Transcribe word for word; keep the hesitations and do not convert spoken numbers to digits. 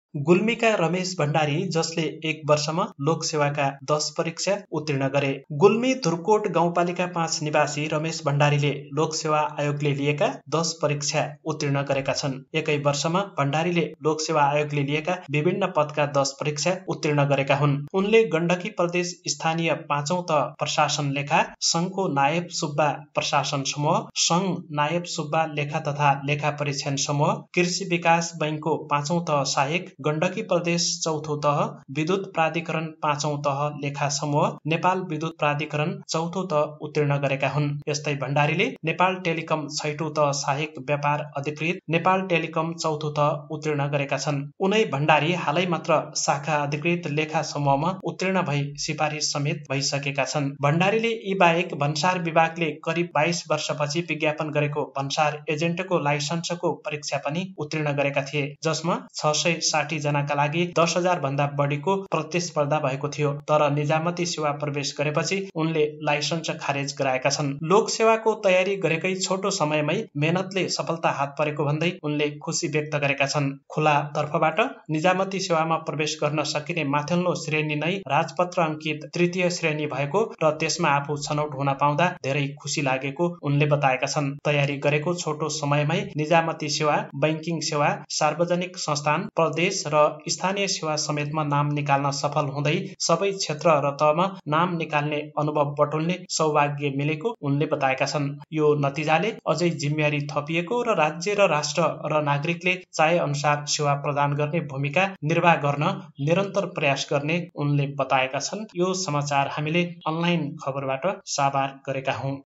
गुल्मीका रमेश भण्डारी जसले एक वर्षमा लोकसेवाका दस परीक्षा उत्तीर्ण गरे। गुल्मी धुर्कोट गाउँपालिका पाँच निवासी रमेश भण्डारीले लोकसेवा आयोगले लिएका दस परीक्षा उत्तीर्ण गरेका छन्। एकै वर्षमा भण्डारीले लोकसेवा आयोगले लिएका विभिन्न पदका दस परीक्षा उत्तीर्ण गरेका हुन्। उनले गण्डकी प्रदेश स्थानीय पाँचौं तह प्रशासन लेखा संघको नायब सुब्बा प्रशासन समूह, संघ नायब सुब्बा लेखा तथा लेखा परीक्षण समूह, कृषि विकास बैंकको पाँचौं तह सहायक, गण्डकी प्रदेश चौथो तह विद्युत प्राधिकरण पाँचौं तह लेखा समूह, नेपाल विद्युत प्राधिकरण चौथो तह उत्तीर्ण गरेका हुन्। यस्तै भण्डारीले नेपाल टेलिकम छैटौं तह सहायक व्यापार अधिकृत, नेपाल टेलिकम चौथो तह उत्तीर्ण गरेका छन्। उनै भण्डारी हालै मात्र शाखा अधिकृत लेखा समूहमा उत्तीर्ण भई सिफारिस समेत भइसकेका छन्। भण्डारीले यी बाहेक भन्सार विभागले करिब बाइस वर्षपछि विज्ञापन गरेको भन्सार एजेन्टको लाइसेन्सको परीक्षा पनि उत्तीर्ण गरेका थिए, जसमा छ सय साठी जनाका लागि दस हजार भन्दा बढीको प्रतिस्पर्धा भएको थियो। तर निजामती सेवा प्रवेश गरेपछि उनले लाइसेन्स खारेज गराएका छन्। लोकसेवाको तयारी गरेकै छोटो समयमै मेहनतले सफलता हात परेको भन्दै उनले खुशी व्यक्त गरेका छन्। खुला तर्फबाट निजामती सेवामा प्रवेश गर्न सकिने माथिल्लो श्रेणी नै राजपत्र अंकित तृतीय श्रेणी भएको र त्यसमा आफू छनौट हुन पाउँदा धेरै खुशी लागेको उनले बताएका छन्। तयारी गरेको छोटो समयमै निजामती सेवा, बैंकिङ सेवा, सार्वजनिक संस्थान, प्रदेश र स्थानीय सेवा समेतमा नाम निकाल्न सफल हुँदै सबै क्षेत्र र तहमा नाम निकाल्ने अनुभव बटुल्ने सौभाग्य मिलेको उनले बताएका छन्। यो नतिजाले अझै जिम्मेवारी थपिएको र राज्य र राष्ट्र र नागरिकले चाहे अनुसार सेवा प्रदान गर्ने भूमिका निर्वाह गर्न निरन्तर प्रयास गर्ने उनले बताएका छन्। यो समाचार हामीले अनलाइन खबरबाट साभार गरेका हौं।